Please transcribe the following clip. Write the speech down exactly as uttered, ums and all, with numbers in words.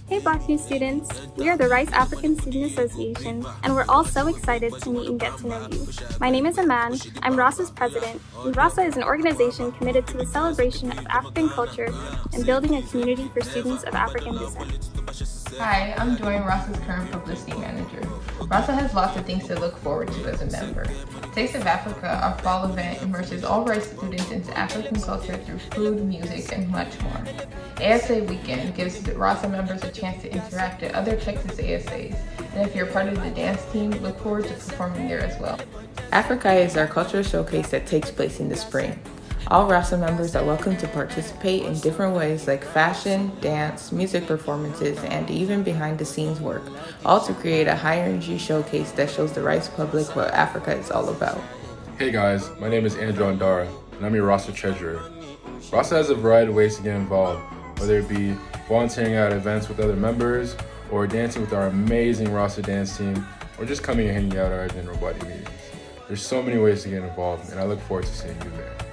Hey Black New students! We are the Rice African Student Association, and we're all so excited to meet and get to know you. My name is Aman, I'm RASA's president, and RASA is an organization committed to the celebration of African culture and building a community for students of African descent. Hi, I'm Joy, RASA's current publicity manager. RASA has lots of things to look forward to as a member. Taste of Africa, our fall event, immerses all Rice students into African culture through food, music, and much more. A S A Weekend gives RASA members a chance to interact at other Texas A S As, and if you're part of the dance team, look forward to performing there as well. Africa is our cultural showcase that takes place in the spring. All RASA members are welcome to participate in different ways like fashion, dance, music performances, and even behind-the-scenes work, all to create a high-energy showcase that shows the Rice public what Africa is all about. Hey guys, my name is Andrew Andara, and I'm your RASA treasurer. RASA has a variety of ways to get involved, whether it be volunteering at events with other members, or dancing with our amazing RASA dance team, or just coming and hanging out at our general body meetings. There's so many ways to get involved, and I look forward to seeing you there.